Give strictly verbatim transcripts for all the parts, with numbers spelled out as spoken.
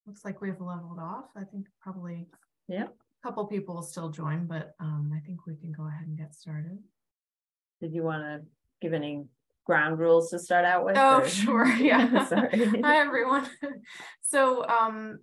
looks like we've leveled off. I think probably yeah. a couple people will still join, but um, I think we can go ahead and get started. Did you want to give any ground rules to start out with? Oh, or? sure. Yeah. Sorry. Hi, everyone. So um,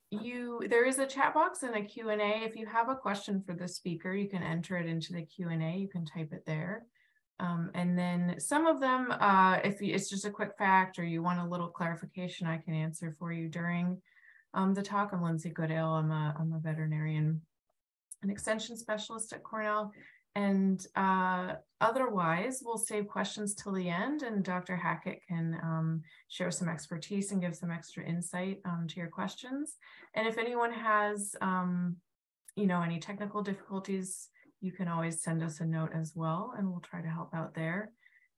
you there is a chat box and a Q and A. If you have a question for the speaker, you can enter it into the Q and A. You can type it there. Um, and then some of them, uh, if you, it's just a quick fact or you want a little clarification, I can answer for you during um, the talk. I'm Lindsay Goodale. I'm a, I'm a veterinarian, an extension specialist at Cornell. And uh, otherwise, we'll save questions till the end, and Doctor Hackett can um, share some expertise and give some extra insight um, to your questions. And if anyone has, um, you know, any technical difficulties, you can always send us a note as well, and we'll try to help out there.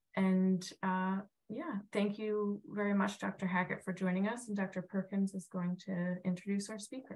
And uh, yeah, thank you very much, Doctor Hackett, for joining us. And Doctor Perkins is going to introduce our speaker.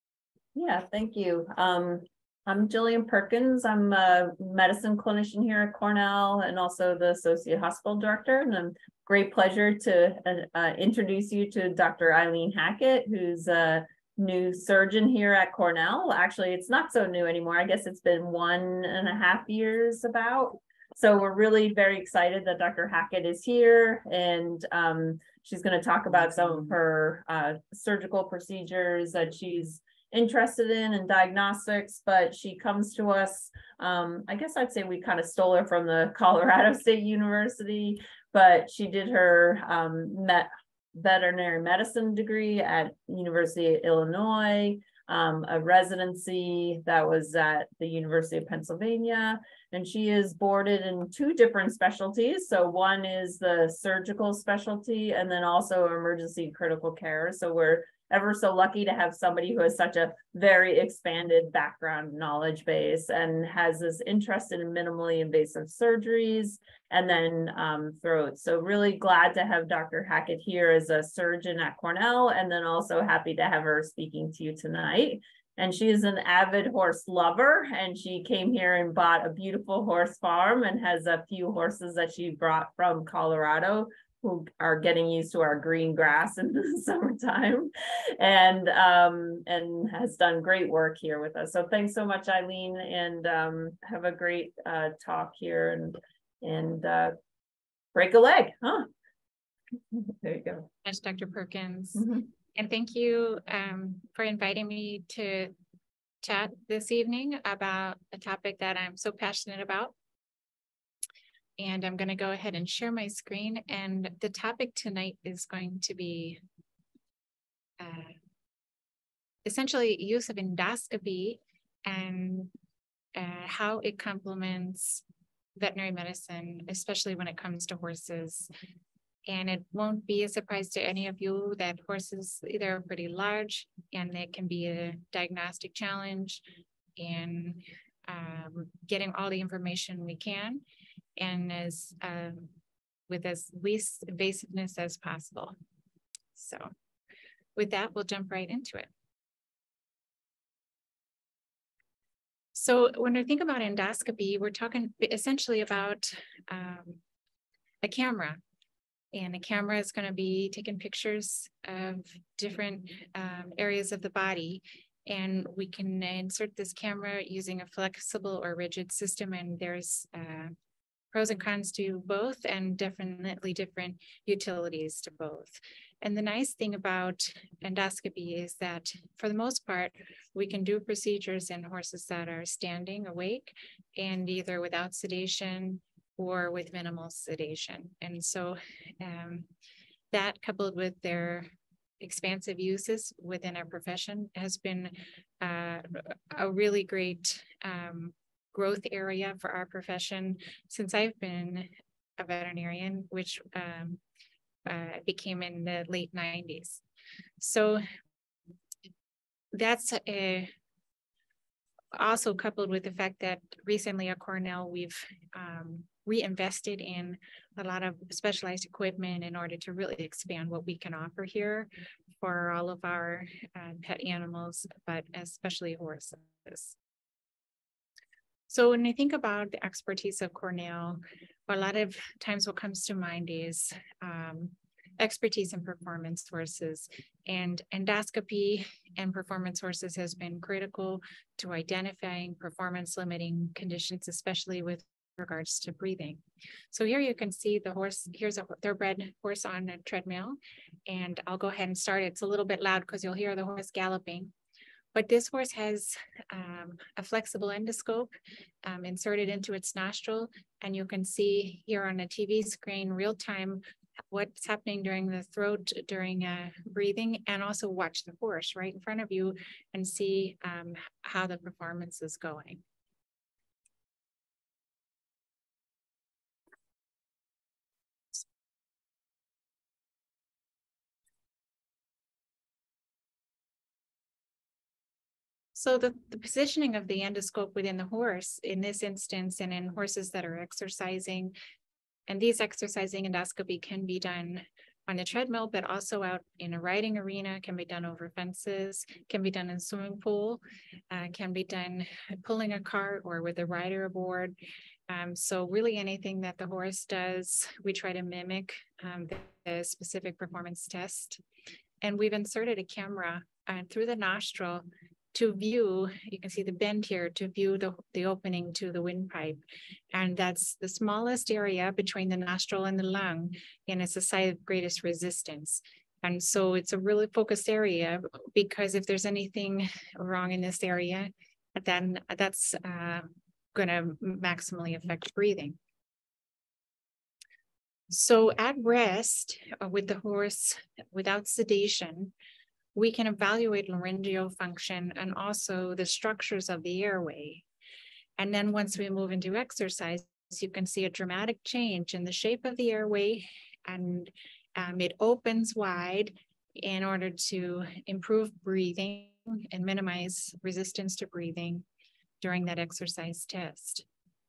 Yeah, thank you. Um, I'm Jillian Perkins. I'm a medicine clinician here at Cornell and also the Associate Hospital Director. And I'm great pleasure to uh, uh, introduce you to Doctor Eileen Hackett, who's a new surgeon here at Cornell. Actually, it's not so new anymore. I guess it's been one and a half years about. So we're really very excited that Doctor Hackett is here, and um, she's going to talk about some of her uh, surgical procedures that she's interested in and diagnostics, but she comes to us, um, I guess I'd say we kind of stole her from the Colorado State University, but she did her um, met veterinary medicine degree at University of Illinois, um, a residency that was at the University of Pennsylvania, and she is boarded in two different specialties. So one is the surgical specialty and then also emergency critical care. So we're ever so lucky to have somebody who has such a very expanded background knowledge base and has this interest in minimally invasive surgeries and then um, throat. So really glad to have Doctor Hackett here as a surgeon at Cornell, and then also happy to have her speaking to you tonight. And she is an avid horse lover, and she came here and bought a beautiful horse farm and has a few horses that she brought from Colorado, who are getting used to our green grass in the summertime, and um, and has done great work here with us. So thanks so much, Eileen, and um, have a great uh, talk here, and and uh, break a leg, huh? There you go. Thanks, Doctor Perkins. Mm-hmm. And thank you um, for inviting me to chat this evening about a topic that I'm so passionate about. And I'm going to go ahead and share my screen. And the topic tonight is going to be uh, essentially use of endoscopy and uh, how it complements veterinary medicine, especially when it comes to horses. And it won't be a surprise to any of you that horses, they're pretty large and they can be a diagnostic challenge in um, getting all the information we can and as um, with as least invasiveness as possible. So with that, we'll jump right into it. So when we think about endoscopy, we're talking essentially about um, a camera. And the camera is going to be taking pictures of different um, areas of the body. And we can insert this camera using a flexible or rigid system. And there's uh, pros and cons to both, and definitely different utilities to both. And the nice thing about endoscopy is that for the most part, we can do procedures in horses that are standing awake and either without sedation or with minimal sedation. And so um, that coupled with their expansive uses within our profession has been uh, a really great um, growth area for our profession since I've been a veterinarian, which um, uh, became in the late nineties. So that's a, also coupled with the fact that recently at Cornell, we've um, reinvested in a lot of specialized equipment in order to really expand what we can offer here for all of our uh, pet animals, but especially horses. So when I think about the expertise of Cornell, a lot of times what comes to mind is um, expertise in performance horses, and endoscopy and performance horses has been critical to identifying performance limiting conditions, especially with regards to breathing. So here you can see the horse, here's a thoroughbred horse on a treadmill, and I'll go ahead and start. It's a little bit loud because you'll hear the horse galloping. But this horse has um, a flexible endoscope um, inserted into its nostril, and you can see here on a T V screen real time what's happening during the throat, during uh, breathing, and also watch the horse right in front of you and see um, how the performance is going. So the, the positioning of the endoscope within the horse in this instance, and in horses that are exercising, and these exercising endoscopy can be done on the treadmill, but also out in a riding arena, can be done over fences, can be done in a swimming pool, uh, can be done pulling a cart or with a rider aboard. Um, so really anything that the horse does, we try to mimic um, the, the specific performance test. And we've inserted a camera uh, through the nostril to view, you can see the bend here, to view the, the opening to the windpipe. And that's the smallest area between the nostril and the lung, and it's the site of greatest resistance. And so it's a really focused area, because if there's anything wrong in this area, then that's uh, going to maximally affect breathing. So at rest uh, with the horse without sedation, we can evaluate laryngeal function and also the structures of the airway. And then once we move into exercise, you can see a dramatic change in the shape of the airway, and um, it opens wide in order to improve breathing and minimize resistance to breathing during that exercise test.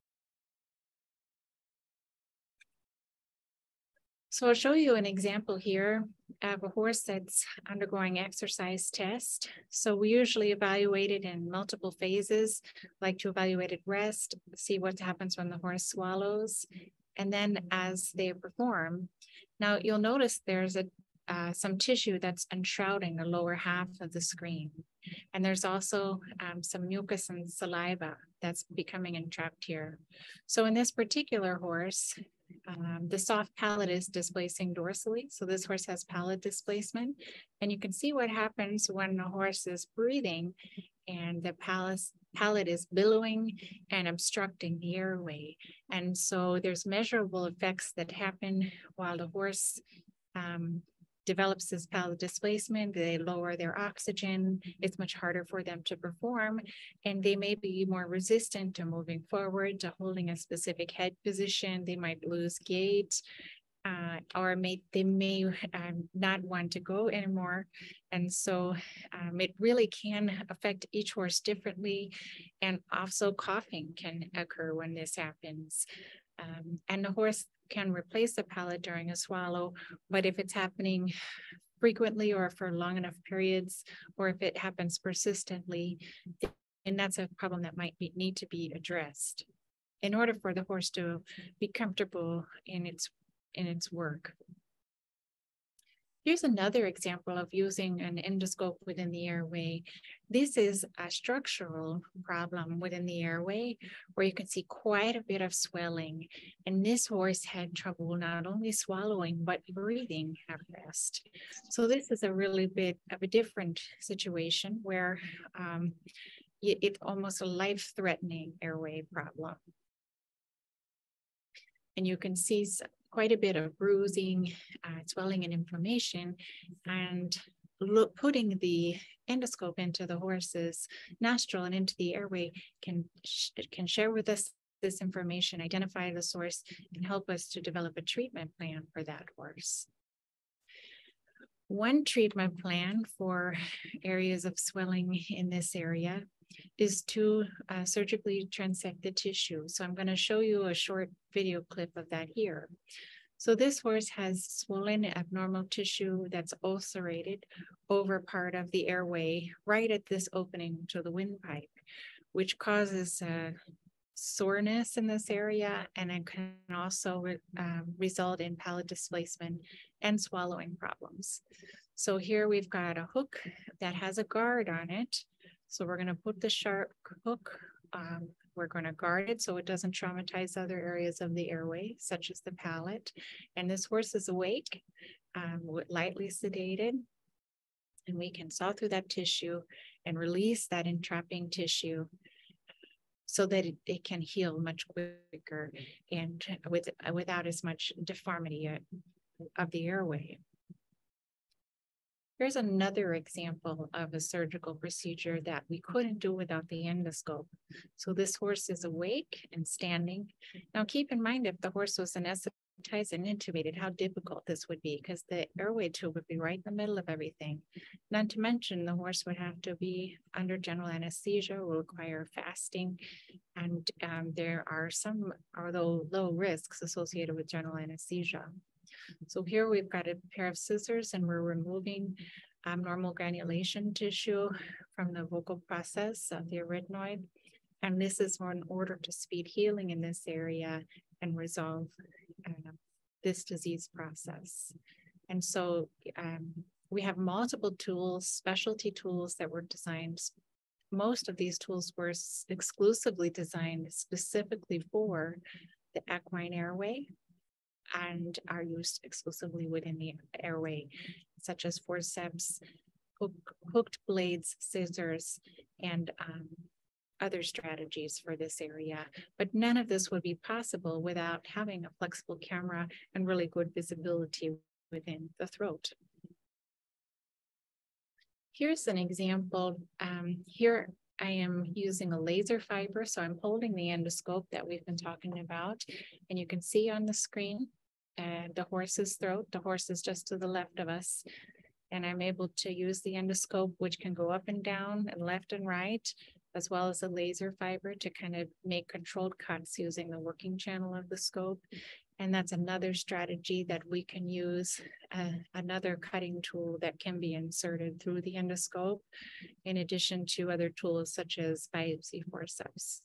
So I'll show you an example here of a horse that's undergoing exercise test. So we usually evaluate it in multiple phases, like to evaluate at rest, see what happens when the horse swallows, and then as they perform. Now you'll notice there's a uh, some tissue that's enshrouding the lower half of the screen. And there's also um, some mucus and saliva that's becoming entrapped here. So in this particular horse, Um, the soft palate is displacing dorsally. So this horse has palate displacement. And you can see what happens when the horse is breathing and the palate, palate is billowing and obstructing the airway. And so there's measurable effects that happen while the horse um, develops this palate displacement. They lower their oxygen. It's much harder for them to perform, and they may be more resistant to moving forward, to holding a specific head position. They might lose gait, uh, or may, they may um, not want to go anymore. And so um, it really can affect each horse differently. And also coughing can occur when this happens. Um, and the horse can replace the palate during a swallow, but if it's happening frequently or for long enough periods, or if it happens persistently, then that's a problem that might be, need to be addressed in order for the horse to be comfortable in its, in its work. Here's another example of using an endoscope within the airway. This is a structural problem within the airway where you can see quite a bit of swelling. And this horse had trouble not only swallowing, but breathing at rest. So this is a really bit of a different situation where um, it, it's almost a life-threatening airway problem. And you can see quite a bit of bruising, uh, swelling, and inflammation, and look, putting the endoscope into the horse's nostril and into the airway can, can share with us this information, identify the source, and help us to develop a treatment plan for that horse. One treatment plan for areas of swelling in this area is to uh, surgically transect the tissue. So I'm going to show you a short video clip of that here. So this horse has swollen abnormal tissue that's ulcerated over part of the airway right at this opening to the windpipe, which causes uh, soreness in this area, and it can also uh, result in palate displacement and swallowing problems. So here we've got a hook that has a guard on it. So we're going to put the sharp hook, um, we're going to guard it so it doesn't traumatize other areas of the airway, such as the palate. And this horse is awake, um, lightly sedated. And we can saw through that tissue and release that entrapping tissue so that it, it can heal much quicker and with, without as much deformity of the airway. Here's another example of a surgical procedure that we couldn't do without the endoscope. So this horse is awake and standing. Now keep in mind, if the horse was anesthetized and intubated, how difficult this would be, because the airway tube would be right in the middle of everything. Not to mention the horse would have to be under general anesthesia, will require fasting. And um, there are some, although low risks associated with general anesthesia. So here we've got a pair of scissors and we're removing abnormal granulation tissue from the vocal process of the arytenoid. And this is in order to speed healing in this area and resolve uh, this disease process. And so um, we have multiple tools, specialty tools that were designed. Most of these tools were exclusively designed specifically for the equine airway and are used exclusively within the airway, such as forceps, hook, hooked blades, scissors, and um, other strategies for this area. But none of this would be possible without having a flexible camera and really good visibility within the throat. Here's an example. Um, here I am using a laser fiber, so I'm holding the endoscope that we've been talking about, and you can see on the screen uh, the horse's throat. The horse is just to the left of us, and I'm able to use the endoscope, which can go up and down and left and right, as well as a laser fiber to kind of make controlled cuts using the working channel of the scope. And that's another strategy that we can use, uh, another cutting tool that can be inserted through the endoscope, in addition to other tools such as biopsy forceps.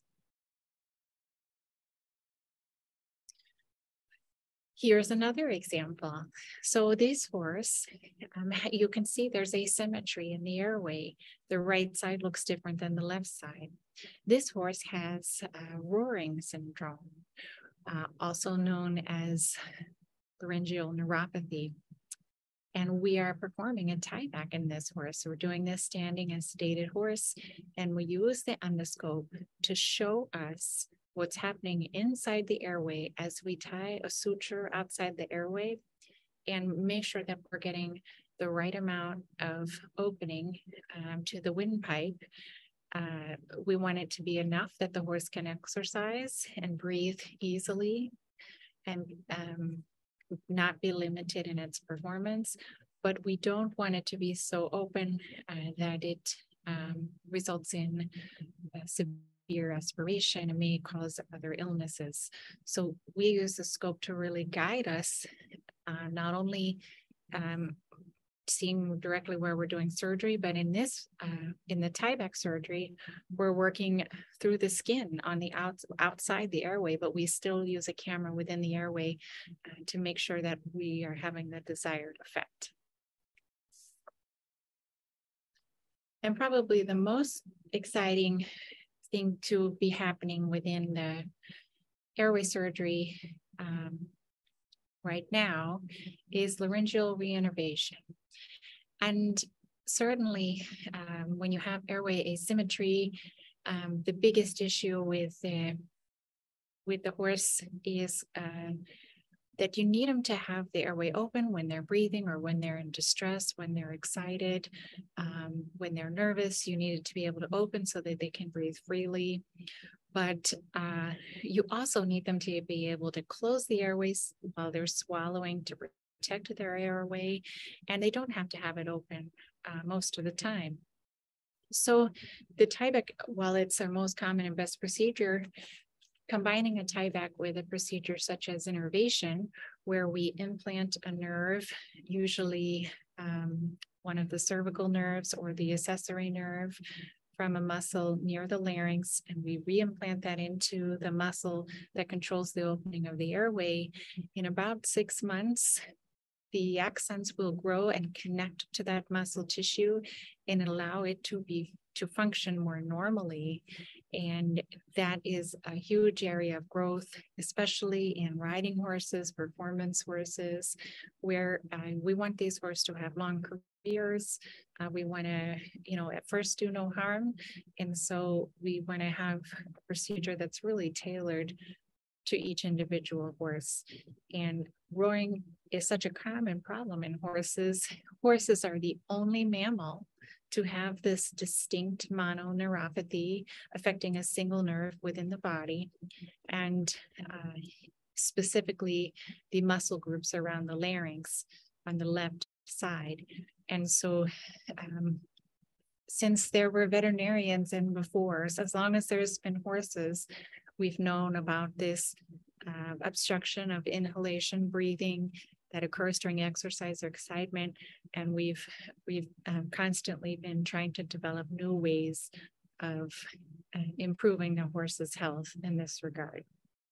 Here's another example. So this horse, um, you can see there's asymmetry in the airway. The right side looks different than the left side. This horse has uh, roaring syndrome, uh, also known as laryngeal neuropathy. And we are performing a tieback in this horse. So we're doing this standing and sedated horse, and we use the endoscope to show us what's happening inside the airway as we tie a suture outside the airway and make sure that we're getting the right amount of opening um, to the windpipe. Uh, we want it to be enough that the horse can exercise and breathe easily and um, not be limited in its performance, but we don't want it to be so open uh, that it um, results in uh, severe aspiration and may cause other illnesses. So we use the scope to really guide us, uh, not only um, seeing directly where we're doing surgery, but in this, uh, in the tieback surgery, we're working through the skin on the out, outside the airway, but we still use a camera within the airway uh, to make sure that we are having the desired effect. And probably the most exciting thing to be happening within the airway surgery um, right now is laryngeal reinnervation. And certainly um, when you have airway asymmetry, um, the biggest issue with, uh, with the horse is uh, that you need them to have the airway open when they're breathing or when they're in distress, when they're excited, um, when they're nervous. You need it to be able to open so that they can breathe freely. But uh, you also need them to be able to close the airways while they're swallowing to protect their airway, and they don't have to have it open uh, most of the time. So the tieback, while it's our most common and best procedure, combining a tieback with a procedure such as innervation, where we implant a nerve, usually um, one of the cervical nerves or the accessory nerve, from a muscle near the larynx, and we reimplant that into the muscle that controls the opening of the airway. In about six months, the accents will grow and connect to that muscle tissue and allow it to be to function more normally. And that is a huge area of growth, especially in riding horses, performance horses, where uh, we want these horses to have long careers. Uh, we want to, you know, at first do no harm. And so we want to have a procedure that's really tailored to each individual horse. And roaring is such a common problem in horses. Horses are the only mammal to have this distinct mononeuropathy affecting a single nerve within the body, and uh, specifically the muscle groups around the larynx on the left side. And so um, since there were veterinarians in before, so as long as there's been horses, we've known about this uh, obstruction of inhalation breathing that occurs during exercise or excitement, and we've we've um, constantly been trying to develop new ways of uh, improving the horse's health in this regard.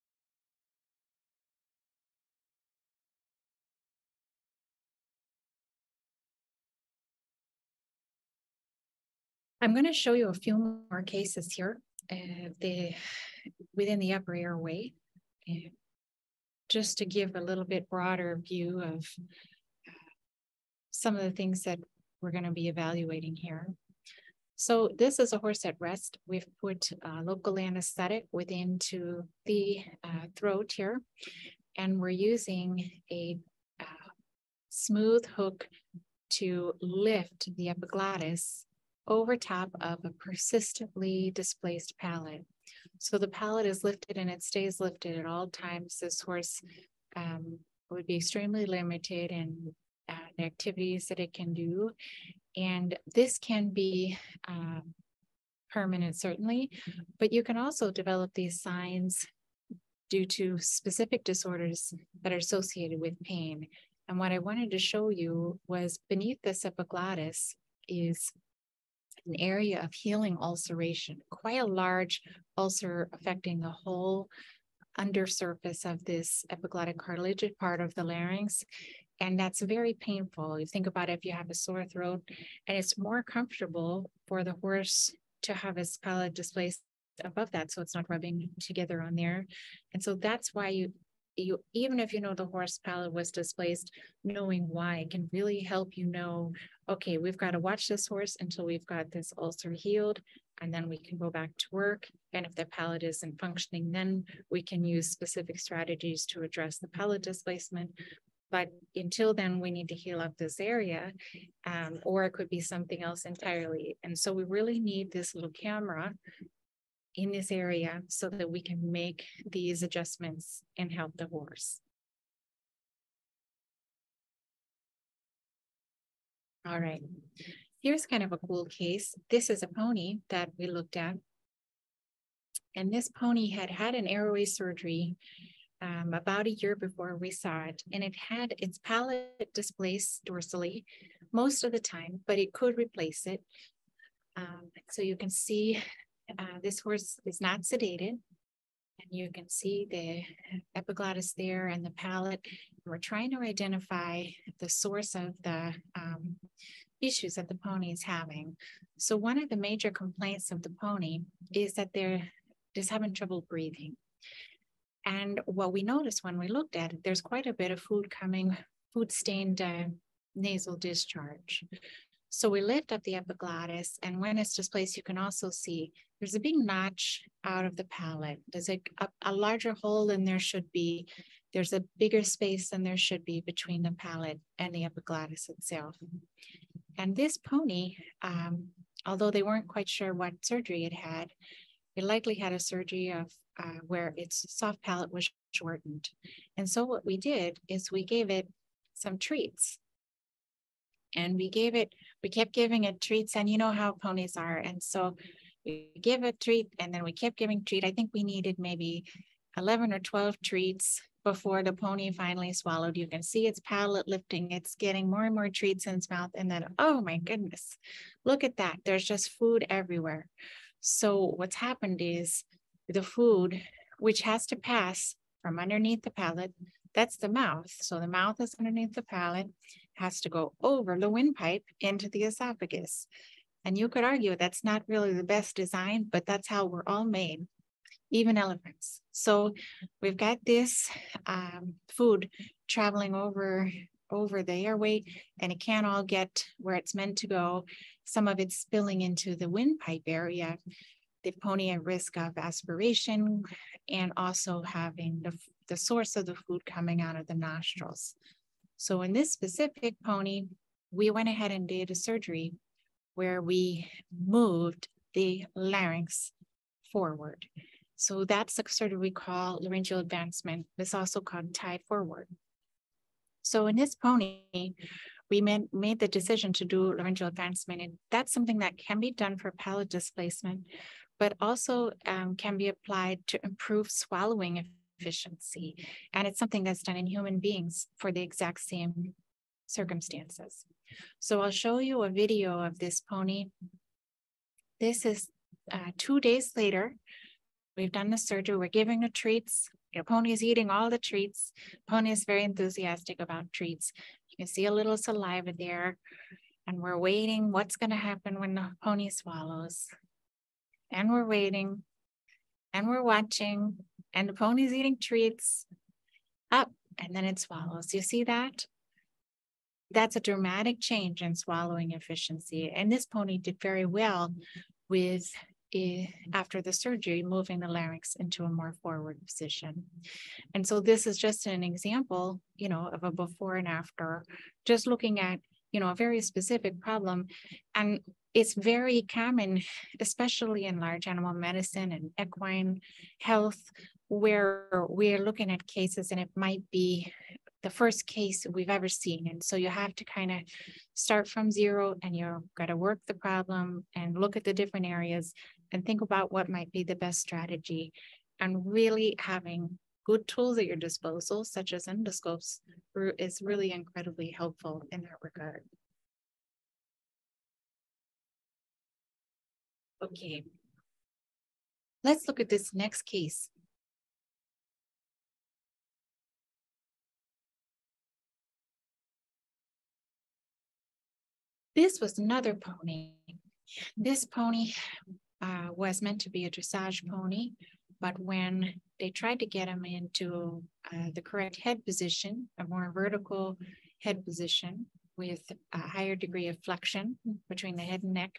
I'm going to show you a few more cases here, uh, the within the upper airway, uh, just to give a little bit broader view of some of the things that we're going to be evaluating here. So this is a horse at rest. We've put uh, local anesthetic within to the uh, throat here, and we're using a uh, smooth hook to lift the epiglottis over top of a persistently displaced palate. So the palate is lifted and it stays lifted at all times. This horse um, would be extremely limited in uh, the activities that it can do. And this can be uh, permanent, certainly, but you can also develop these signs due to specific disorders that are associated with pain. And what I wanted to show you was beneath this epiglottis is an area of healing ulceration, quite a large ulcer affecting the whole undersurface of this epiglottic cartilage part of the larynx. And that's very painful. You think about it, if you have a sore throat, and it's more comfortable for the horse to have his palate displaced above that, so it's not rubbing together on there. And so that's why you, you even if you know the horse palate was displaced, knowing why can really help you know, okay, we've got to watch this horse until we've got this ulcer healed, and then we can go back to work. And if the palate isn't functioning, then we can use specific strategies to address the palate displacement. But until then, we need to heal up this area, um, or it could be something else entirely. And so we really need this little camera in this area so that we can make these adjustments and help the horse. All right, here's kind of a cool case. This is a pony that we looked at. And this pony had had an airway surgery Um, about a year before we saw it, and it had its palate displaced dorsally most of the time, but it could replace it. Um, so you can see uh, this horse is not sedated, and you can see the epiglottis there and the palate. We're trying to identify the source of the um, issues that the pony is having. So one of the major complaints of the pony is that they're just having trouble breathing. And what we noticed when we looked at it, there's quite a bit of food coming, food stained uh, nasal discharge. So we lift up the epiglottis, and when it's displaced, you can also see there's a big notch out of the palate. There's a, a, a larger hole than there should be. There's a bigger space than there should be between the palate and the epiglottis itself. And this pony, um, although they weren't quite sure what surgery it had, it likely had a surgery of uh, where its soft palate was shortened. And so what we did is we gave it some treats. And we gave it, we kept giving it treats, and you know how ponies are. And so we give a treat, and then we kept giving treat. I think we needed maybe eleven or twelve treats before the pony finally swallowed. You can see its palate lifting. It's getting more and more treats in its mouth. And then, oh my goodness, look at that. There's just food everywhere. So what's happened is the food, which has to pass from underneath the palate, that's the mouth. So the mouth is underneath the palate, has to go over the windpipe into the esophagus. And you could argue that's not really the best design, but that's how we're all made, even elephants. So we've got this um, food traveling over, over the airway, and it can't all get where it's meant to go. Some of it's spilling into the windpipe area, the pony at risk of aspiration, and also having the, the source of the food coming out of the nostrils. So in this specific pony, we went ahead and did a surgery where we moved the larynx forward. So that's the surgery we call laryngeal advancement. It's also called tied forward. So in this pony, we made, made the decision to do laryngeal advancement, and that's something that can be done for palate displacement, but also um, can be applied to improve swallowing efficiency. And it's something that's done in human beings for the exact same circumstances. So I'll show you a video of this pony. This is uh, two days later. We've done the surgery. We're giving the treats. The pony is eating all the treats. Pony is very enthusiastic about treats. You can see a little saliva there. And we're waiting. What's going to happen when the pony swallows? And we're waiting. And we're watching. And the pony's eating treats. Up. And then it swallows. You see that? That's a dramatic change in swallowing efficiency. And this pony did very well with, uh, after the surgery, moving the larynx into a more forward position. And so this is just an example, you know, of a before and after, just looking at, you know, a very specific problem. And it's very common, especially in large animal medicine and equine health, where we're looking at cases and it might be the first case we've ever seen. And so you have to kind of start from zero, and you've got to work the problem and look at the different areas and think about what might be the best strategy. And really having good tools at your disposal, such as endoscopes, is really incredibly helpful in that regard. Okay, let's look at this next case. This was another pony. This pony uh, was meant to be a dressage pony, but when they tried to get him into uh, the correct head position, a more vertical head position with a higher degree of flexion between the head and neck,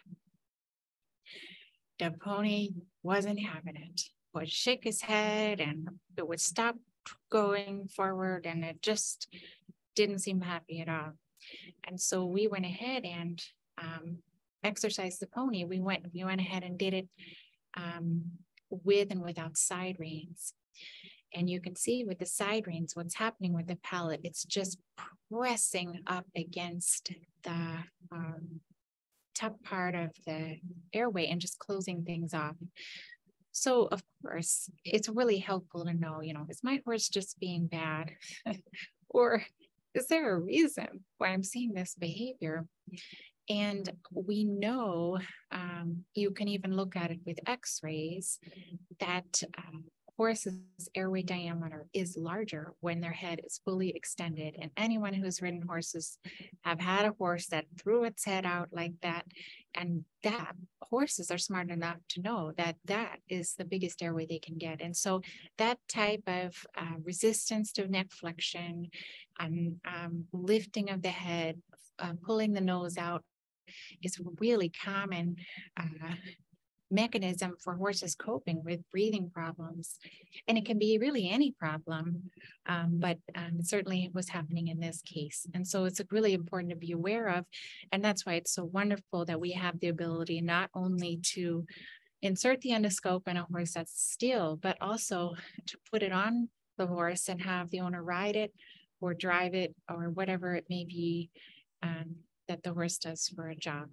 the pony wasn't having it. Would shake his head and it would stop going forward, and it just didn't seem happy at all. And so we went ahead and um, exercised the pony. We went, we went ahead and did it um, with and without side reins. And you can see with the side reins, what's happening with the palate. It's just pressing up against the um, top part of the airway and just closing things off. So of course, it's really helpful to know, you know, is my horse just being bad? Or is there a reason why I'm seeing this behavior? And we know, um, you can even look at it with x-rays, that um, horses' airway diameter is larger when their head is fully extended. And anyone who's ridden horses have had a horse that threw its head out like that. And that horses are smart enough to know that that is the biggest airway they can get. And so that type of uh, resistance to neck flexion and um, lifting of the head, uh, pulling the nose out is really common uh, mechanism for horses coping with breathing problems. And it can be really any problem, um, but um, it certainly was happening in this case. And so it's really important to be aware of. And that's why it's so wonderful that we have the ability not only to insert the endoscope in a horse that's still, but also to put it on the horse and have the owner ride it or drive it or whatever it may be um, that the horse does for a job.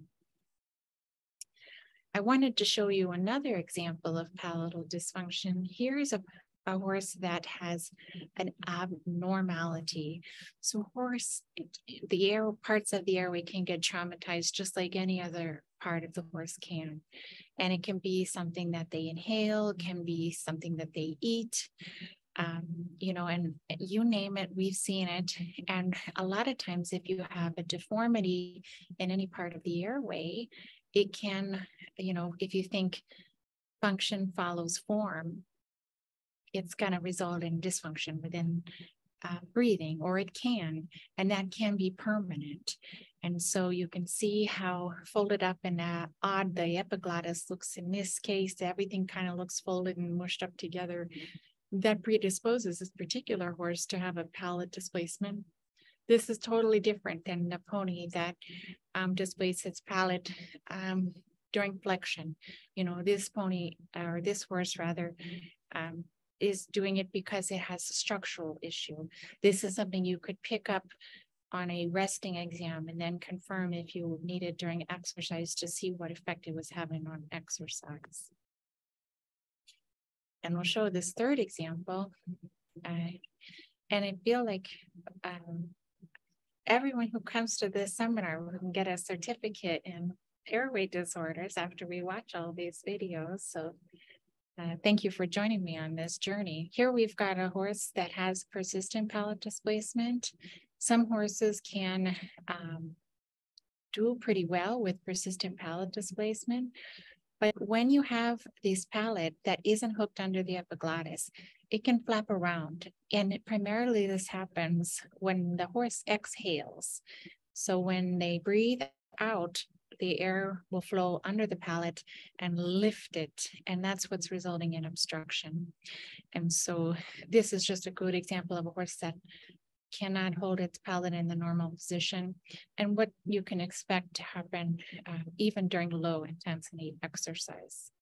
I wanted to show you another example of palatal dysfunction. Here's a a horse that has an abnormality. So horse, the air parts of the airway can get traumatized just like any other part of the horse can. And it can be something that they inhale, it can be something that they eat, um, you know, and you name it, we've seen it. And a lot of times if you have a deformity in any part of the airway, it can, you know, if you think function follows form, it's going to result in dysfunction within uh, breathing, or it can, and that can be permanent. And so you can see how folded up and uh, odd the epiglottis looks in this case. Everything kind of looks folded and mushed up together. That predisposes this particular horse to have a palate displacement. This is totally different than the pony that um, displays its palate um, during flexion. You know, this pony, or this horse rather, um, is doing it because it has a structural issue. This is something you could pick up on a resting exam and then confirm if you need it during exercise to see what effect it was having on exercise. And we'll show this third example. Uh, and I feel like um, everyone who comes to this seminar will get a certificate in airway disorders after we watch all these videos. So Uh, thank you for joining me on this journey. Here we've got a horse that has persistent palate displacement. Some horses can um, do pretty well with persistent palate displacement, but when you have this palate that isn't hooked under the epiglottis, it can flap around. And it, primarily this happens when the horse exhales. So when they breathe out, the air will flow under the palate and lift it. And that's what's resulting in obstruction. And so this is just a good example of a horse that cannot hold its palate in the normal position, and what you can expect to happen uh, even during low intensity exercise.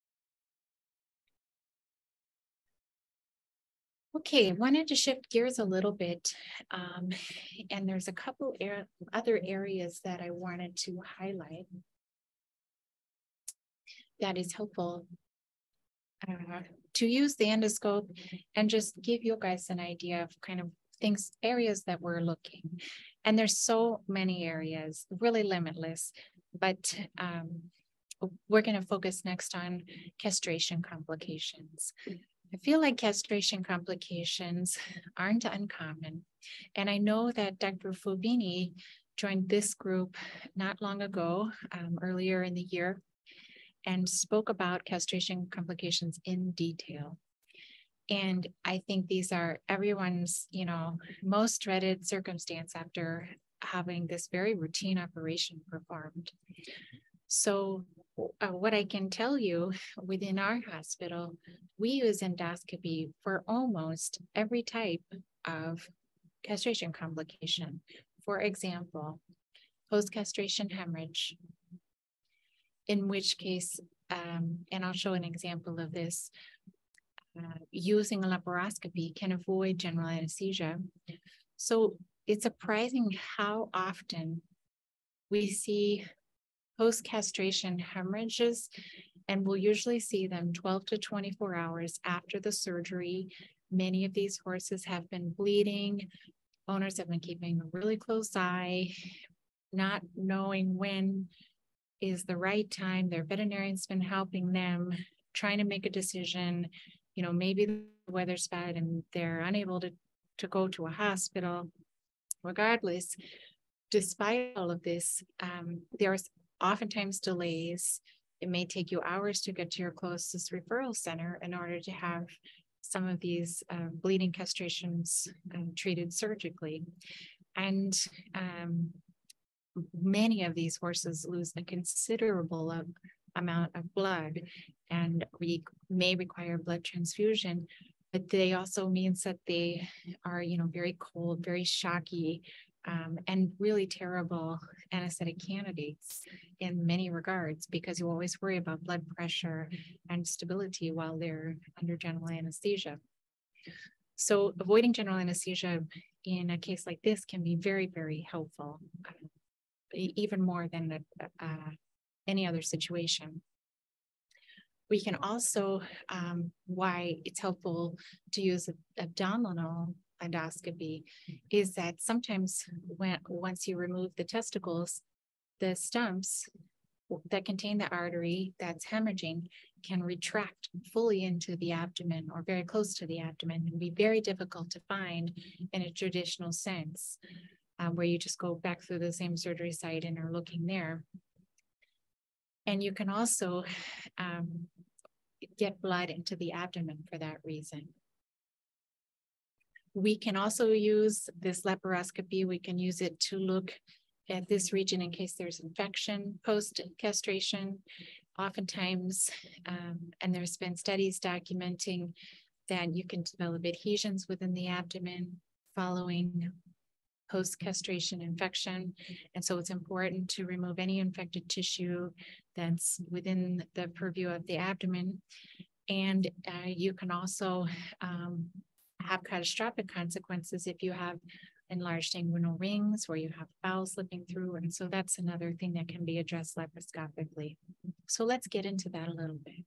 Okay, wanted to shift gears a little bit. Um, and there's a couple er- other areas that I wanted to highlight that is helpful uh, to use the endoscope and just give you guys an idea of kind of things, areas that we're looking. And there's so many areas, really limitless, but um, we're going to focus next on castration complications. I feel like castration complications aren't uncommon. And I know that Doctor Fubini joined this group not long ago, um, earlier in the year, and spoke about castration complications in detail. And I think these are everyone's, you know, most dreaded circumstance after having this very routine operation performed. So uh, what I can tell you within our hospital, we use endoscopy for almost every type of castration complication. For example, post-castration hemorrhage, in which case, um, and I'll show an example of this, uh, using a laparoscopy can avoid general anesthesia. So it's surprising how often we see post-castration hemorrhages, and we'll usually see them twelve to twenty-four hours after the surgery. Many of these horses have been bleeding. Owners have been keeping a really close eye, not knowing when is the right time. Their veterinarian's been helping them, trying to make a decision. You know, maybe the weather's bad and they're unable to, to go to a hospital. Regardless, despite all of this, um, there's oftentimes delays. It may take you hours to get to your closest referral center in order to have some of these uh, bleeding castrations um, treated surgically. And um, many of these horses lose a considerable of, amount of blood and we may require blood transfusion, but they also means that they are, you know, very cold, very shocky, um, and really terrible anesthetic candidates in many regards, because you always worry about blood pressure and stability while they're under general anesthesia. So avoiding general anesthesia in a case like this can be very, very helpful, even more than uh, any other situation. We can also, um, why it's helpful to use abdominal endoscopy is that sometimes when once you remove the testicles, the stumps that contain the artery that's hemorrhaging can retract fully into the abdomen or very close to the abdomen and be very difficult to find in a traditional sense, um, where you just go back through the same surgery site and are looking there. And you can also um, get blood into the abdomen for that reason. We can also use this laparoscopy. We can use it to look at this region in case there's infection post-castration. Oftentimes, um, and there's been studies documenting that you can develop adhesions within the abdomen following post-castration infection. And so it's important to remove any infected tissue that's within the purview of the abdomen. And uh, you can also um, have catastrophic consequences if you have enlarged inguinal rings where you have bowel slipping through. And so that's another thing that can be addressed laparoscopically. So let's get into that a little bit.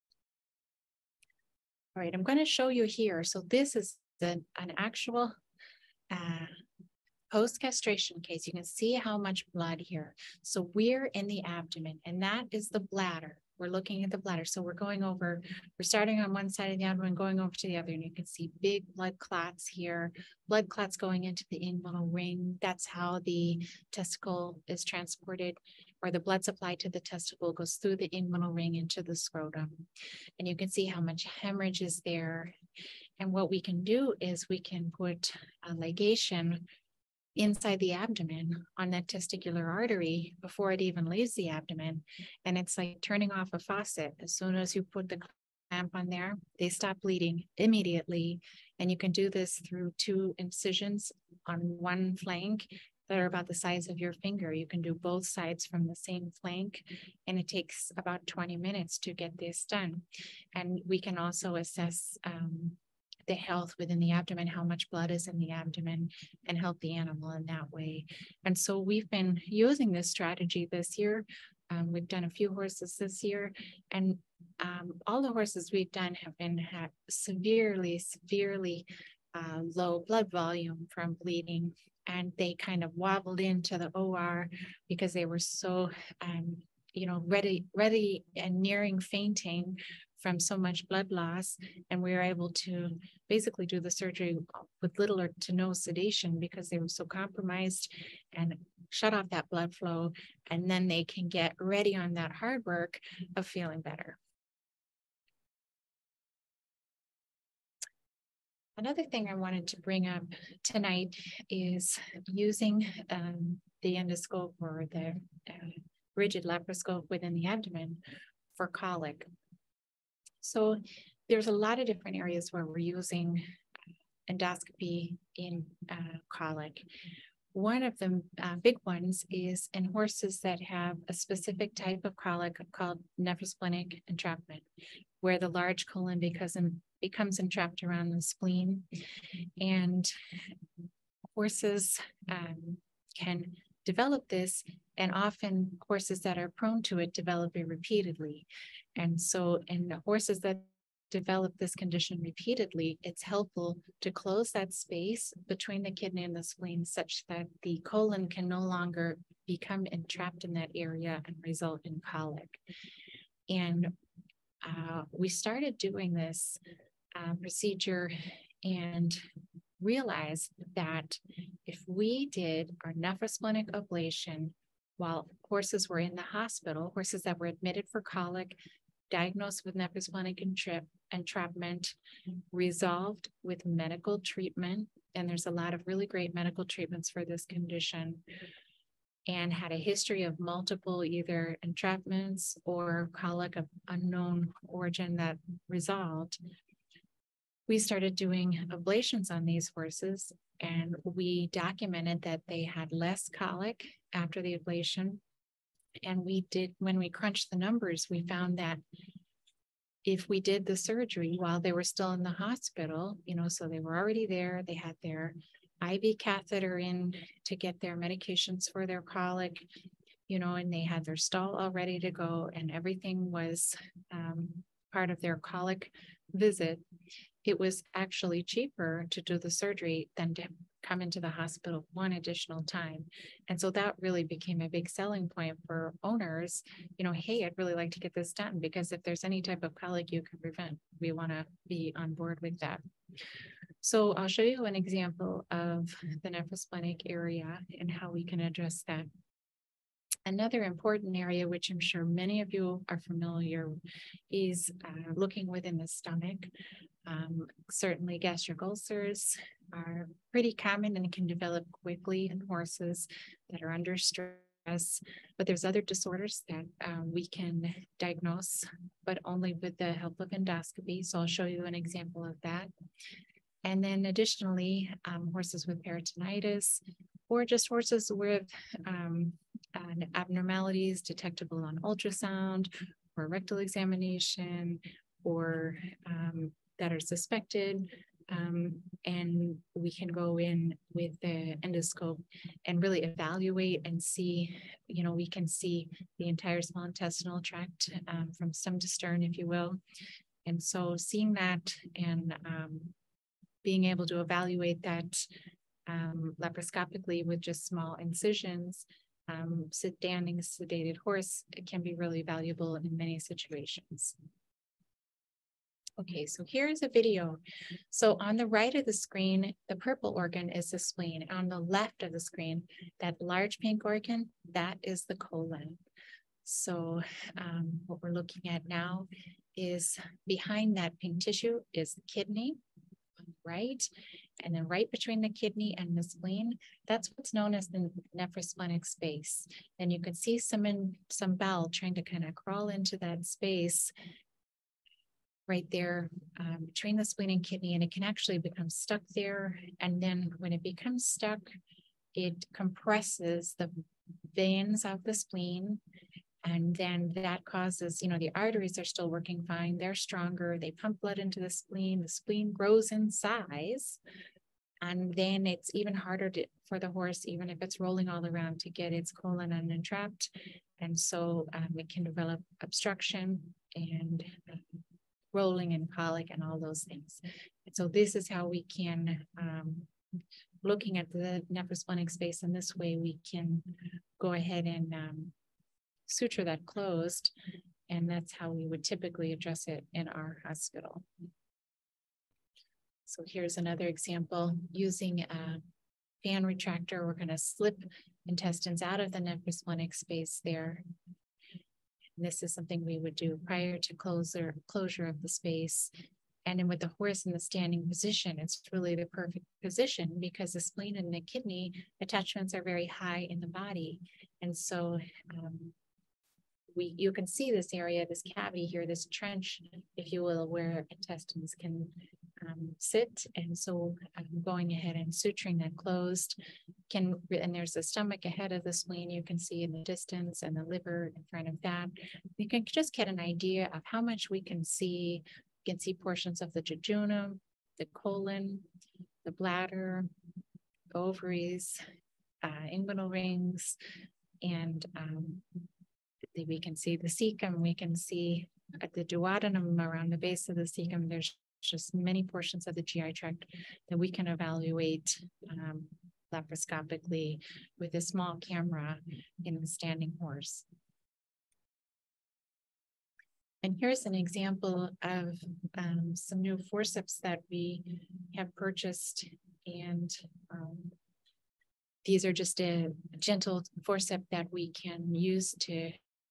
All right, I'm going to show you here. So this is an, an actual uh, post-castration case. You can see how much blood here. So we're in the abdomen, and that is the bladder. We're looking at the bladder. So we're going over, we're starting on one side of the abdomen, going over to the other, and you can see big blood clots here, blood clots going into the inguinal ring. That's how the testicle is transported, or the blood supply to the testicle goes through the inguinal ring into the scrotum. And you can see how much hemorrhage is there. And what we can do is we can put a ligation inside the abdomen on that testicular artery before it even leaves the abdomen. And it's like turning off a faucet. As soon as you put the clamp on there, they stop bleeding immediately. And you can do this through two incisions on one flank that are about the size of your finger. You can do both sides from the same flank, and it takes about twenty minutes to get this done. And we can also assess um, the health within the abdomen, how much blood is in the abdomen, and help the animal in that way. And so we've been using this strategy this year. Um, we've done a few horses this year, and um, all the horses we've done have been have severely, severely uh, low blood volume from bleeding. And they kind of wobbled into the O R because they were so, um, you know, ready, ready and nearing fainting from so much blood loss. And we were able to basically do the surgery with little or to no sedation because they were so compromised, and shut off that blood flow. And then they can get ready on that hard work of feeling better. Another thing I wanted to bring up tonight is using um, the endoscope or the uh, rigid laparoscope within the abdomen for colic. So there's a lot of different areas where we're using endoscopy in uh, colic. One of the uh, big ones is in horses that have a specific type of colic called nephrosplenic entrapment, where the large colon becomes, becomes entrapped around the spleen. And horses um, can develop this, and often horses that are prone to it develop it repeatedly. And so in the horses that develop this condition repeatedly, it's helpful to close that space between the kidney and the spleen such that the colon can no longer become entrapped in that area and result in colic. And uh, we started doing this uh, procedure and realized that if we did our nephrosplenic ablation while horses were in the hospital, horses that were admitted for colic, diagnosed with nephrosplenic entrap entrapment, resolved with medical treatment, and there's a lot of really great medical treatments for this condition, and had a history of multiple either entrapments or colic of unknown origin that resolved, we started doing ablations on these horses, and we documented that they had less colic after the ablation. And we did, when we crunched the numbers, we found that if we did the surgery while they were still in the hospital, you know, so they were already there, they had their I V catheter in to get their medications for their colic, you know, and they had their stall all ready to go, and everything was um, part of their colic visit, it was actually cheaper to do the surgery than to come into the hospital one additional time. And so that really became a big selling point for owners. You know, hey, I'd really like to get this done, because if there's any type of colic you can prevent, we want to be on board with that. So I'll show you an example of the nephrosplenic area and how we can address that. Another important area, which I'm sure many of you are familiar, is uh, looking within the stomach. Um, certainly gastric ulcers are pretty common and can develop quickly in horses that are under stress, but there's other disorders that um, we can diagnose, but only with the help of endoscopy. So I'll show you an example of that. And then additionally, um, horses with peritonitis, or just horses with um, uh, abnormalities detectable on ultrasound or rectal examination, or um, that are suspected, um, and we can go in with the endoscope and really evaluate and see, you know, we can see the entire small intestinal tract um, from stem to stern, if you will. And so seeing that and um, being able to evaluate that um, laparoscopically with just small incisions, um, standing sedated horse, it can be really valuable in many situations. Okay, so here's a video. So on the right of the screen, the purple organ is the spleen. On the left of the screen, that large pink organ, that is the colon. So um, what we're looking at now is behind that pink tissue is the kidney, right? And then right between the kidney and the spleen, that's what's known as the nephrosplenic space. And you can see some in, some bowel trying to kind of crawl into that space right there um, between the spleen and kidney, and it can actually become stuck there. And then when it becomes stuck, it compresses the veins of the spleen. And then that causes, you know, the arteries are still working fine. They're stronger. They pump blood into the spleen. The spleen grows in size. And then it's even harder to, for the horse, even if it's rolling all around, to get its colon unentrapped. And so um, it can develop obstruction and um, rolling and colic and all those things. And so this is how we can, um, looking at the nephrosplenic space in this way, we can go ahead and um, suture that closed. And that's how we would typically address it in our hospital. So here's another example using a fan retractor. We're going to slip intestines out of the nephrosplenic space there. And this is something we would do prior to closure, closure of the space. And then with the horse in the standing position, it's really the perfect position because the spleen and the kidney attachments are very high in the body. And so um, we, you can see this area, this cavity here, this trench, if you will, where intestines can um, sit. And so I'm going ahead and suturing that closed. Can, and there's the stomach ahead of the spleen, you can see in the distance, and the liver in front of that. You can just get an idea of how much we can see. You can see portions of the jejunum, the colon, the bladder, the ovaries, uh, inguinal rings, and um, we can see the cecum. We can see at the duodenum around the base of the cecum, there's just many portions of the G I tract that we can evaluate um, laparoscopically with a small camera in the standing horse. And here's an example of um, some new forceps that we have purchased. And um, these are just a gentle forceps that we can use to,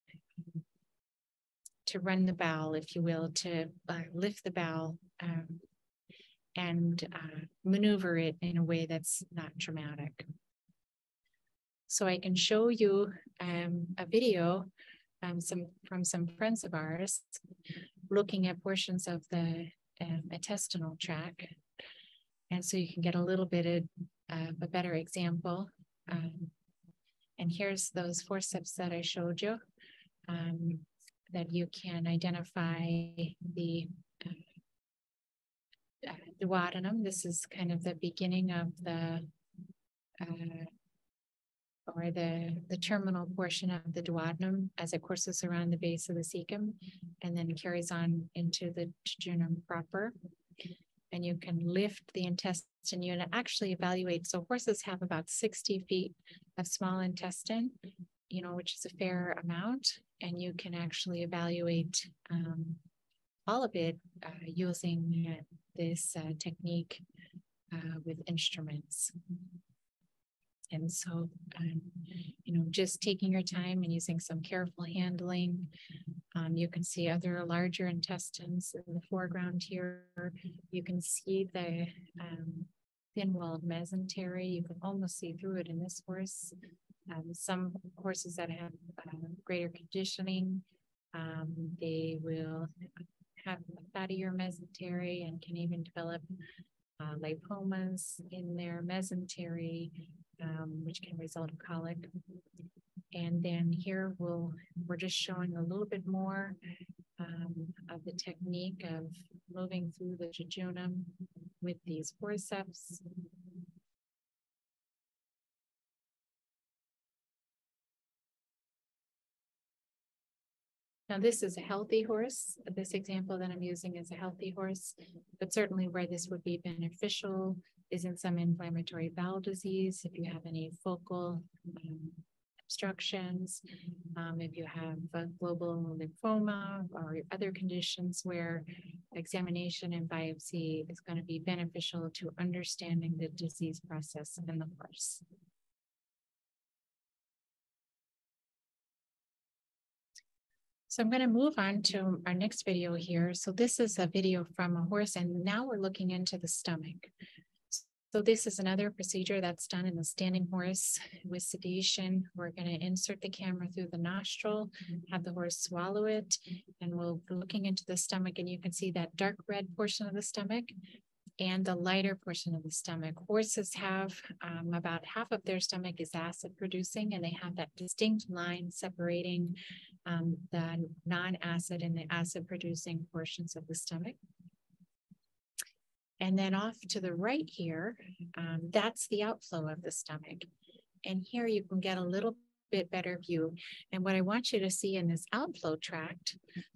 to run the bowel, if you will, to uh, lift the bowel um, and uh, maneuver it in a way that's not traumatic. So I can show you um, a video um, some, from some friends of ours looking at portions of the um, intestinal tract. And so you can get a little bit of uh, a better example. Um, and here's those forceps that I showed you, um, that you can identify the uh, uh, duodenum. This is kind of the beginning of the uh, or the, the terminal portion of the duodenum as it courses around the base of the cecum and then carries on into the jejunum proper. And you can lift the intestine unit, actually evaluate. So horses have about sixty feet of small intestine, you know, which is a fair amount. And you can actually evaluate um, all of it uh, using uh, this uh, technique uh, with instruments. And so, um, you know, just taking your time and using some careful handling, um, you can see other larger intestines in the foreground here. You can see the um, thin-walled mesentery. You can almost see through it in this horse. Um, some horses that have uh, greater conditioning, um, they will have a fattier mesentery and can even develop uh, lipomas in their mesentery, um, which can result in colic. And then here we'll, we're just showing a little bit more um, of the technique of moving through the jejunum with these forceps. Now this is a healthy horse. This example that I'm using is a healthy horse, but certainly where this would be beneficial is in some inflammatory bowel disease, if you have any focal um, obstructions, um, if you have a global lymphoma or other conditions where examination and biopsy is going to be beneficial to understanding the disease process in the horse. So I'm going to move on to our next video here. So this is a video from a horse, and now we're looking into the stomach. So this is another procedure that's done in the standing horse with sedation. We're going to insert the camera through the nostril, have the horse swallow it, and we'll be looking into the stomach, and you can see that dark red portion of the stomach and the lighter portion of the stomach. Horses have um, about half of their stomach is acid producing, and they have that distinct line separating um, the non-acid and the acid producing portions of the stomach. And then off to the right here, um, that's the outflow of the stomach. And here you can get a little bit better view. And what I want you to see in this outflow tract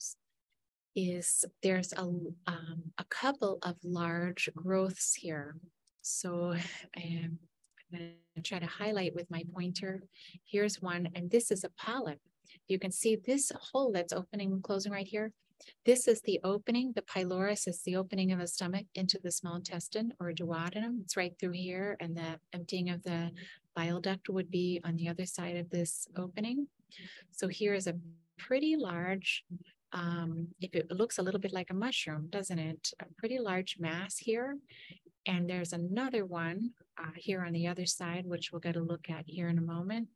is there's a, um, a couple of large growths here. So um, I'm going to try to highlight with my pointer. Here's one, and this is a polyp. You can see this hole that's opening and closing right here. This is the opening. The pylorus is the opening of the stomach into the small intestine or duodenum. It's right through here, and the emptying of the bile duct would be on the other side of this opening. So here is a pretty large, um, if it looks a little bit like a mushroom, doesn't it? A pretty large mass here. And there's another one uh, here on the other side, which we'll get a look at here in a moment.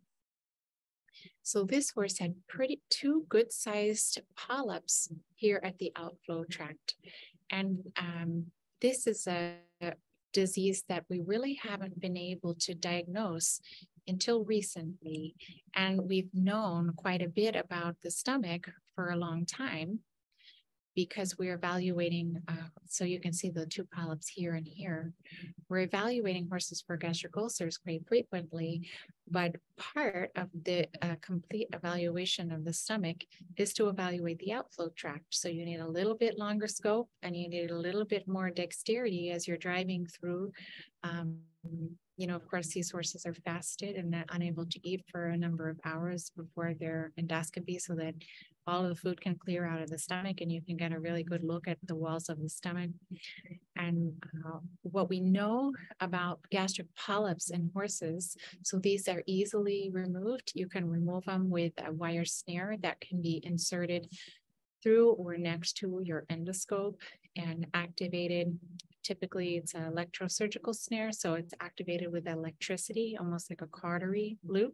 So this horse had pretty two good sized polyps here at the outflow tract. And um, this is a disease that we really haven't been able to diagnose until recently. And we've known quite a bit about the stomach for a long time because we're evaluating, uh, so you can see the two polyps here and here. We're evaluating horses for gastric ulcers quite frequently, but part of the uh, complete evaluation of the stomach is to evaluate the outflow tract. So you need a little bit longer scope, and you need a little bit more dexterity as you're driving through. Um, you know, of course, these horses are fasted and they're unable to eat for a number of hours before their endoscopy so that all of the food can clear out of the stomach and you can get a really good look at the walls of the stomach. And uh, what we know about gastric polyps in horses, so these are easily removed. You can remove them with a wire snare that can be inserted through or next to your endoscope and activated. Typically, it's an electrosurgical snare, so it's activated with electricity, almost like a cautery loop.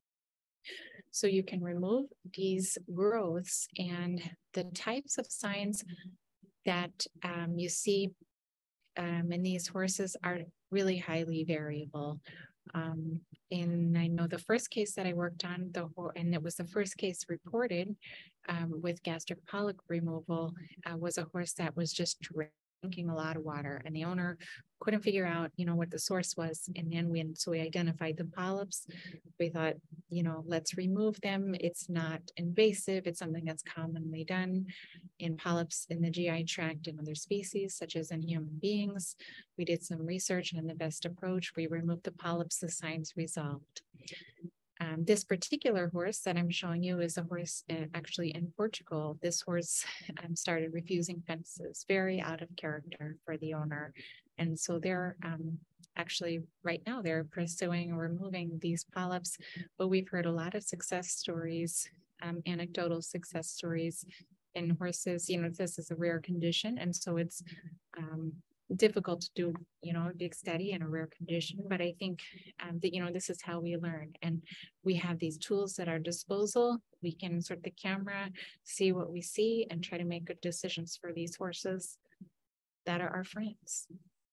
So you can remove these growths, and the types of signs that um, you see um, in these horses are really highly variable. Um, and I know the first case that I worked on, the and it was the first case reported um, with gastric polyp removal, uh, was a horse that was just drinking a lot of water, and the owner couldn't figure out, you know, what the source was. And then when, so we identified the polyps, we thought, you know, let's remove them. It's not invasive. It's something that's commonly done in polyps in the G I tract in other species, such as in human beings. We did some research on the best approach. We removed the polyps, the signs resolved. Um, this particular horse that I'm showing you is a horse uh, actually in Portugal. This horse um, started refusing fences, very out of character for the owner. And so they're um, actually right now they're pursuing or removing these polyps, but we've heard a lot of success stories, um, anecdotal success stories in horses. You know, this is a rare condition, and so it's um, difficult to do, you know, a big study in a rare condition, but I think um, that, you know, this is how we learn, and we have these tools at our disposal. We can sort the camera, see what we see, and try to make good decisions for these horses that are our friends.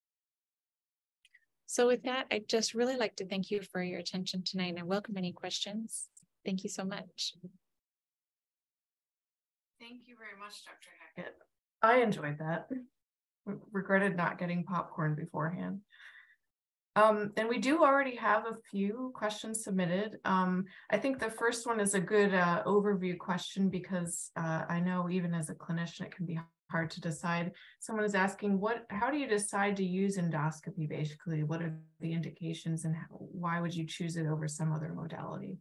So with that, I'd just really like to thank you for your attention tonight, and I welcome any questions. Thank you so much. Thank you very much, Doctor Hackett. I enjoyed that. Regretted not getting popcorn beforehand. Um, and we do already have a few questions submitted. Um, I think the first one is a good uh, overview question, because uh, I know even as a clinician, it can be hard to decide. Someone is asking, what, how do you decide to use endoscopy basically? What are the indications, and how, why would you choose it over some other modality?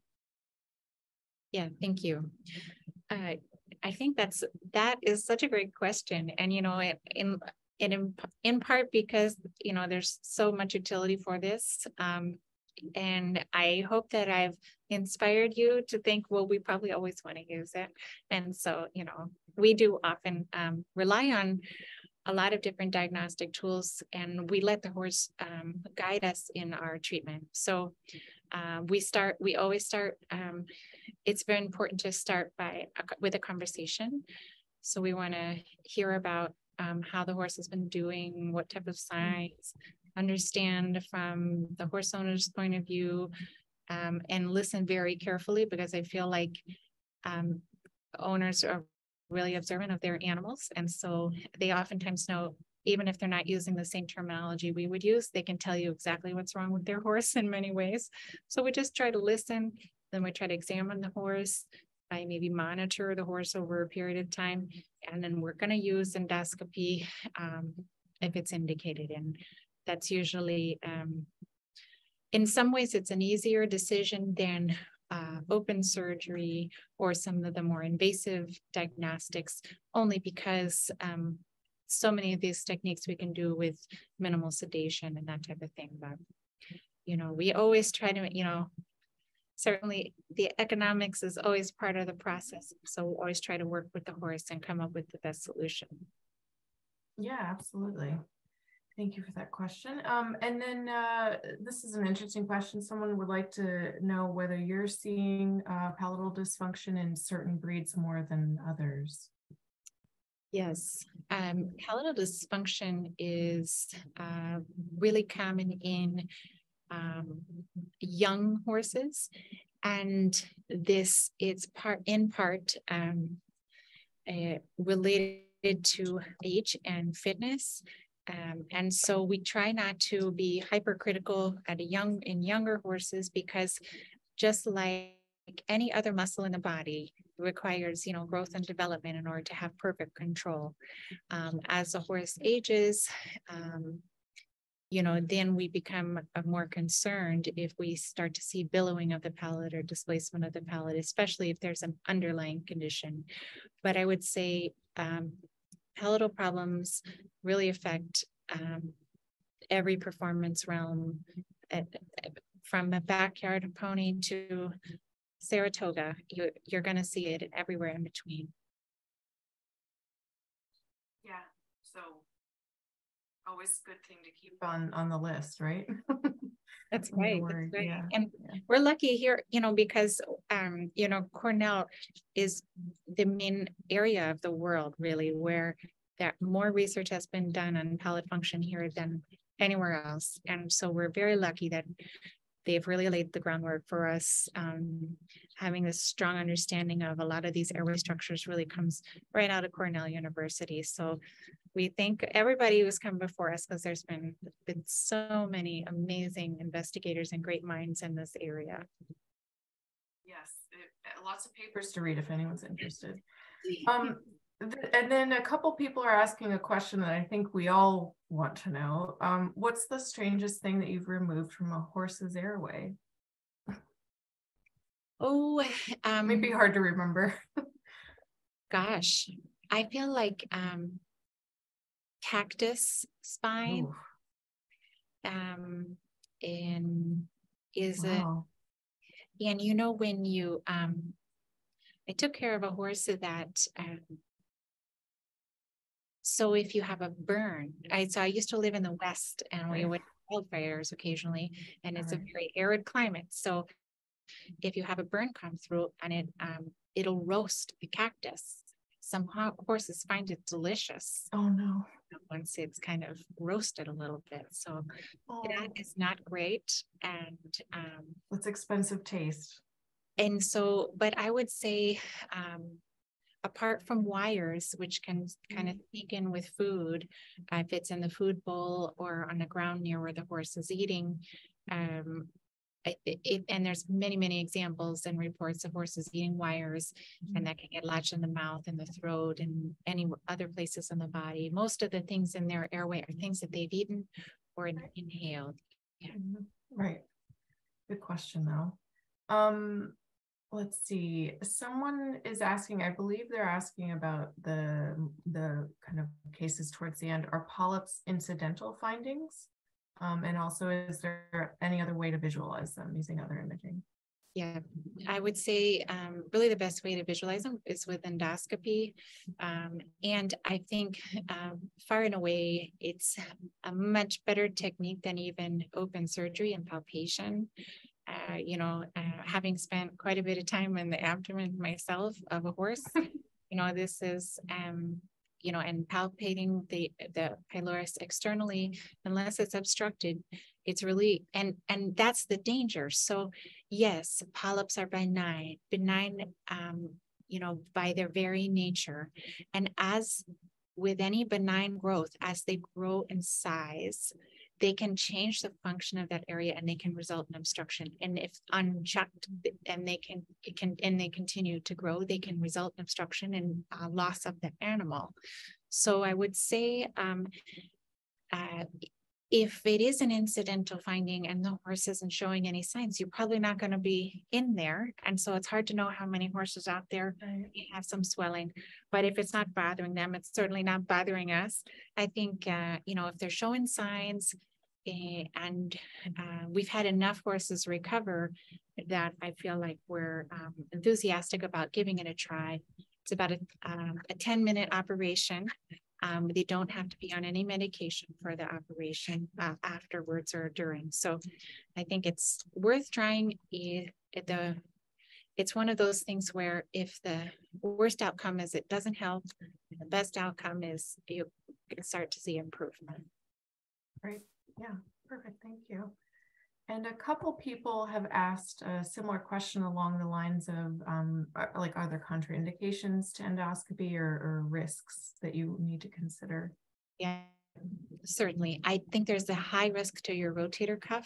Yeah, thank you. Uh, I think that's, that is such a great question. And, you know, in, in And in, in part because, you know, there's so much utility for this. Um, and I hope that I've inspired you to think, well, we probably always want to use it. And so, you know, we do often um, rely on a lot of different diagnostic tools, and we let the horse um, guide us in our treatment. So uh, we start, we always start, um, it's very important to start by a, with a conversation. So we want to hear about Um, how the horse has been doing, what type of signs, understand from the horse owner's point of view, um, and listen very carefully, because I feel like um, owners are really observant of their animals. And so they oftentimes know, even if they're not using the same terminology we would use, they can tell you exactly what's wrong with their horse in many ways. So we just try to listen, then we try to examine the horse, I maybe monitor the horse over a period of time, and then we're going to use endoscopy um, if it's indicated. And that's usually, um, in some ways, it's an easier decision than uh, open surgery or some of the more invasive diagnostics, only because um, so many of these techniques we can do with minimal sedation and that type of thing. But, you know, we always try to, you know, certainly the economics is always part of the process. So we always try to work with the horse and come up with the best solution. Yeah, absolutely. Thank you for that question. Um, and then uh, this is an interesting question. Someone would like to know whether you're seeing uh, palatal dysfunction in certain breeds more than others. Yes, um, palatal dysfunction is uh, really common in Um, young horses, and this is part in part um, uh, related to age and fitness, um, and so we try not to be hypercritical at a young in younger horses, because just like any other muscle in the body requires, you know, growth and development in order to have perfect control. Um, as the horse ages, um, you know, then we become more concerned if we start to see billowing of the palate or displacement of the palate, especially if there's an underlying condition. But I would say um, palatal problems really affect um, every performance realm, at, from a backyard pony to Saratoga. You, you're going to see it everywhere in between. Yeah, so always a good thing to keep on on the list, right? That's right. That's right. Yeah. And yeah. We're lucky here, you know, because um, you know, Cornell is the main area of the world really where that more research has been done on palate function here than anywhere else. And so we're very lucky that they've really laid the groundwork for us, um, having this strong understanding of a lot of these airway structures really comes right out of Cornell University. So we thank everybody who's come before us, because there's been, been so many amazing investigators and great minds in this area. Yes, it, lots of papers to read if anyone's interested. Um, th and then a couple people are asking a question that I think we all want to know. Um, what's the strangest thing that you've removed from a horse's airway? Oh, um, Might be hard to remember. Gosh, I feel like um, cactus spine. Ooh. Um, and is Wow. it, and you know, when you, um, I took care of a horse that, um, so if you have a burn, I, so I used to live in the West, and we would wildfires occasionally, and it's Right. a very arid climate. So if you have a burn come through, and it, um, it'll roast the cactus. Some horses find it delicious. Oh no. Once it's kind of roasted a little bit. So Oh. that is not great. And um, it's expensive taste. And so, but I would say, um, apart from wires, which can kind of sneak in with food, uh, if it's in the food bowl or on the ground near where the horse is eating, um, it, it, and there's many, many examples and reports of horses eating wires, mm-hmm. and that can get lodged in the mouth and the throat and any other places in the body. Most of the things in their airway are things that they've eaten or in, inhaled. Yeah. Right. Good question though. Um, let's see. Someone is asking, I believe they're asking about the, the kind of cases towards the end. Are polyps incidental findings? Um, and also, is there any other way to visualize them using other imaging? Yeah, I would say um, really the best way to visualize them is with endoscopy. Um, and I think um, far and away, it's a much better technique than even open surgery and palpation. Uh, you know, uh, having spent quite a bit of time in the abdomen myself of a horse, you know, this is, um, you know, and palpating the, the pylorus externally, unless it's obstructed, it's really, and, and that's the danger. So yes, polyps are benign, benign, um, you know, by their very nature. And as with any benign growth, as they grow in size, they can change the function of that area and they can result in obstruction. And if unchecked, and they can, it can, and they continue to grow, they can result in obstruction and uh, loss of the animal. So I would say, um, uh, if it is an incidental finding and the horse isn't showing any signs, you're probably not going to be in there. And so it's hard to know how many horses out there right. have some swelling. But if it's not bothering them, it's certainly not bothering us. I think, uh, you know, if they're showing signs, uh, and uh, we've had enough horses recover that I feel like we're um, enthusiastic about giving it a try. It's about a, um, a ten minute operation. Um, they don't have to be on any medication for the operation uh, afterwards or during. So I think it's worth trying. It, it, the, it's one of those things where if the worst outcome is it doesn't help, the best outcome is you can start to see improvement. Right. Yeah, perfect. Thank you. And a couple people have asked a similar question along the lines of um, like, are there contraindications to endoscopy or, or risks that you need to consider? Yeah, certainly. I think there's a high risk to your rotator cuff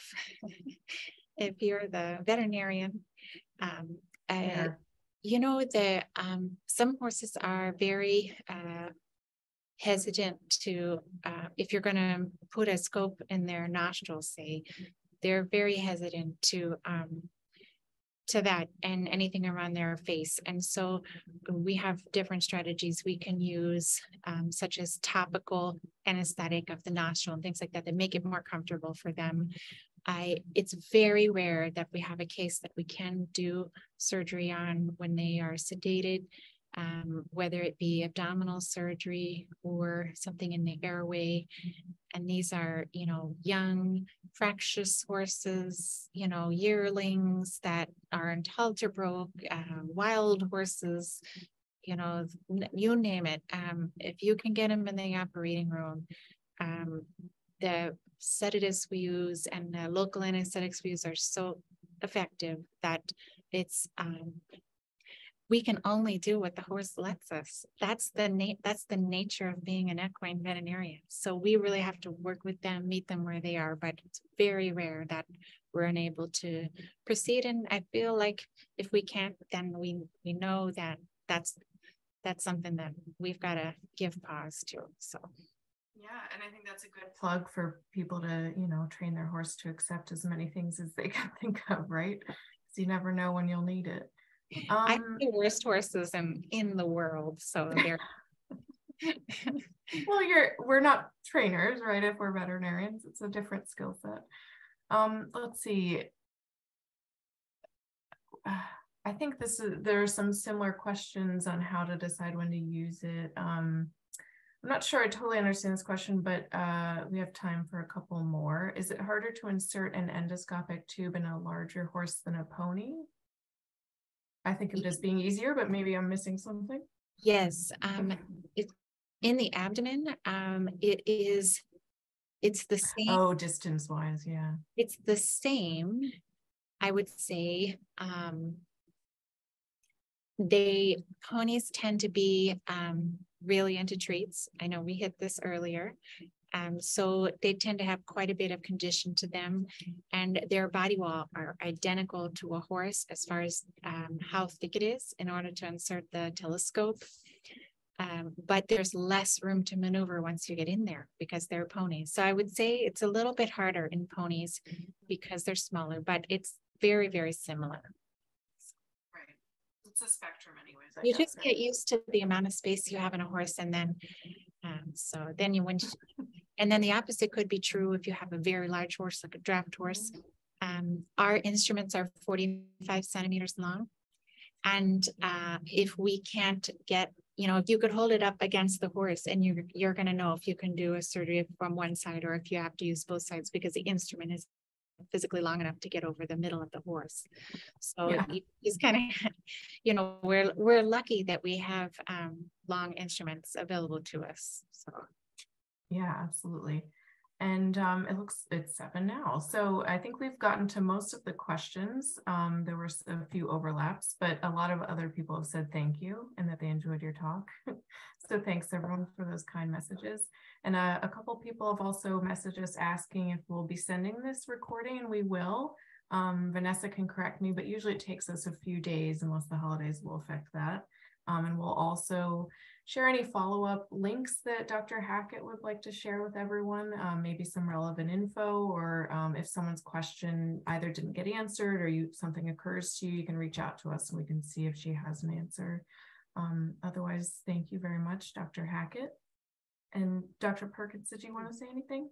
if you're the veterinarian. Um, uh, you know, the um, some horses are very uh, hesitant to, uh, if you're going to put a scope in their nostrils, say, they're very hesitant to um, to that and anything around their face. And so we have different strategies we can use, um, such as topical anesthetic of the nostril and things like that, that make it more comfortable for them. I, it's very rare that we have a case that we can do surgery on when they are sedated, um, whether it be abdominal surgery or something in the airway. And these are, you know, young, fractious horses, you know, yearlings that are in halter broke, uh, wild horses, you know, you name it. Um, if you can get them in the operating room, um, the sedatives we use and the local anesthetics we use are so effective that it's, um, we can only do what the horse lets us. That's the na- that's the nature of being an equine veterinarian. So we really have to work with them, meet them where they are, but it's very rare that we're unable to proceed. And I feel like if we can't, then we, we know that that's, that's something that we've got to give pause to, so. Yeah, and I think that's a good plug for people to, you know, train their horse to accept as many things as they can think of, right? Because you never know when you'll need it. Um, I have the worst horses in, in the world, so they're. Well, you're, we're not trainers, right? If we're veterinarians, it's a different skill set. Um, let's see. I think this is, there are some similar questions on how to decide when to use it. Um, I'm not sure I totally understand this question, but uh, we have time for a couple more. Is it harder to insert an endoscopic tube in a larger horse than a pony? I think of it as being easier, but maybe I'm missing something. Yes, um, Okay. it's in the abdomen. Um, it is, it's the same. Oh, distance wise, yeah. It's the same, I would say. Um, they, ponies tend to be um, really into treats. I know we hit this earlier. Um, so they tend to have quite a bit of condition to them, and their body wall are identical to a horse as far as um, how thick it is in order to insert the telescope. Um, but there's less room to maneuver once you get in there because they're ponies. So I would say it's a little bit harder in ponies because they're smaller, but it's very, very similar. Right. It's a spectrum anyways. I You guess, just right? get used to the amount of space you have in a horse, and then um, so then you went. And then the opposite could be true if you have a very large horse, like a draft horse. Um, our instruments are forty-five centimeters long. And uh, if we can't get, you know, if you could hold it up against the horse, and you're, you're going to know if you can do a surgery from one side or if you have to use both sides, because the instrument is physically long enough to get over the middle of the horse. So yeah. It's kind of, you know, we're, we're lucky that we have um, long instruments available to us. So. Yeah, absolutely. And um, it looks, it's seven now. So I think we've gotten to most of the questions. Um, there were a few overlaps, but a lot of other people have said thank you and that they enjoyed your talk. So thanks everyone for those kind messages. And uh, a couple people have also messaged us asking if we'll be sending this recording, and we will. Um, Vanessa can correct me, but usually it takes us a few days unless the holidays will affect that. Um, and we'll also share any follow-up links that Doctor Hackett would like to share with everyone, um, maybe some relevant info, or um, if someone's question either didn't get answered or you something occurs to you, you can reach out to us and we can see if she has an answer. Um, otherwise, thank you very much, Doctor Hackett. And Doctor Perkins, did you want to say anything?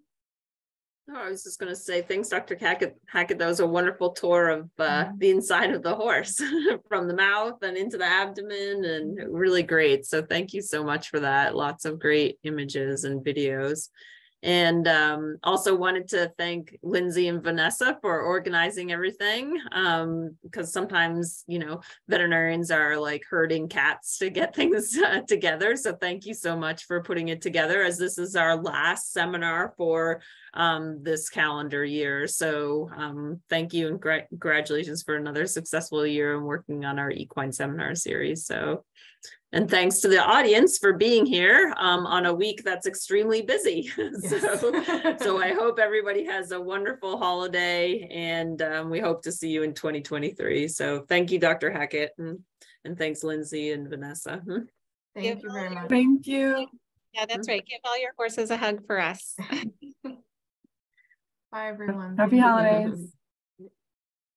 No, I was just going to say thanks, Doctor Hackett. Hackett, that was a wonderful tour of uh, the inside of the horse, from the mouth and into the abdomen, and really great. So thank you so much for that. Lots of great images and videos. And um, also wanted to thank Lindsay and Vanessa for organizing everything, um, because sometimes, you know, veterinarians are like herding cats to get things uh, together. So thank you so much for putting it together, as this is our last seminar for um, this calendar year. So um, thank you, and gra- congratulations for another successful year and working on our equine seminar series. So. And thanks to the audience for being here um, on a week that's extremely busy. Yes. so, so I hope everybody has a wonderful holiday, and um, we hope to see you in twenty twenty-three. So thank you, Doctor Hackett, and, and thanks, Lindsay and Vanessa. Thank you very much. Thank you. Yeah, that's right. Give all your horses a hug for us. Bye, everyone. Happy holidays.